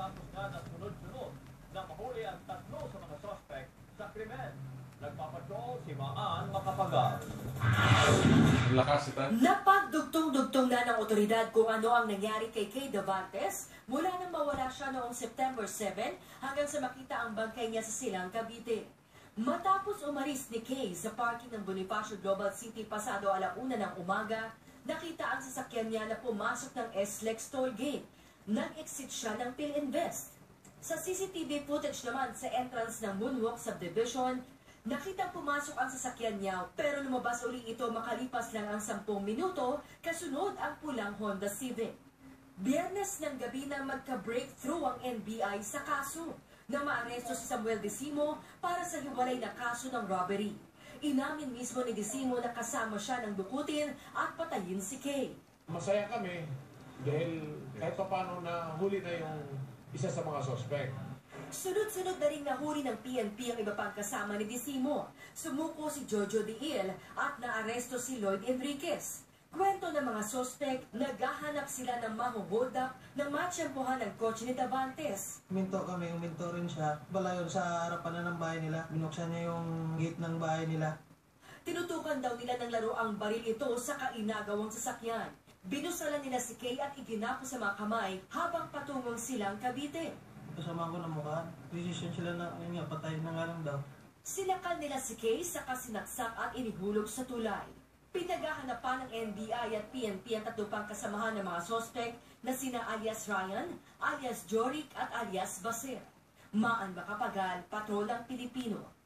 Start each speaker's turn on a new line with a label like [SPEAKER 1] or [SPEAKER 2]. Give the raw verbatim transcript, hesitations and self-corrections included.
[SPEAKER 1] matapos nga na sunod-sunod na mahuli ang tatlo sa mga suspect sa krimen. Nagpapatrol si Maan Macapagal.
[SPEAKER 2] Lakas ito.
[SPEAKER 3] Napagdugtong-dugtong na ng otoridad kung ano ang nangyari kay Kay Davantes mula nang mawala siya noong September seventh hanggang sa makita ang bangkay niya sa Silang, Cavite. Matapos umalis ni Kay sa parking ng Bonifacio Global City pasado alauna ng umaga, nakita ang sasakyan niya na pumasok ng S-Lex toll gate. Nag-exit siya ng PhilInvest. Sa C C T V footage naman sa entrance ng Moonwalk Subdivision, nakita pumasok ang sasakyan niya pero lumabas uli ito makalipas lang ang sampung minuto kasunod ang pulang Honda Civic. Biyernes ng gabi na magka-breakthrough ang N B I sa kaso na maaresto si Samuel Decimo para sa hiwalay na kaso ng robbery. Inamin mismo ni Decimo na kasama siya ng dukutin at patayin si Kay.
[SPEAKER 4] Masaya kami dahil kahit pa paano na huli na yung isa sa mga suspect.
[SPEAKER 3] Sunod-sunod na rin nahuli ng P N P ang iba pang kasama ni Decimo. Sumuko si Jojo Diil at naaresto si Lloyd Enriquez. Kwento ng mga suspect, naghahanap sila ng mahuhold-up na matsyempohan ng kotse ni Davantes.
[SPEAKER 5] Uminto kami, uminto rin siya. Bala yun sa harapan na ng bahay nila. Binuksan niya yung gate ng bahay nila.
[SPEAKER 3] Tinutukan daw nila ng laro ang baril ito sa kainagawang sasakyan. Binusalan nila si Kay at iginapo sa mga kamay habang patungong Silang, Cavite.
[SPEAKER 5] Kasama ko ng mukha. Decision sila na, yun nga, patayin na nga lang daw.
[SPEAKER 3] Sinakal nila si Kay sa kasinaksak at inihulog sa tulay. Pinaghahanap ng N B I at P N P ang tatlo pang kasamahan ng mga sospek na sina alias Ryan, alias Jorik at alias Basir. Maan Macapagal, Patrolang Pilipino.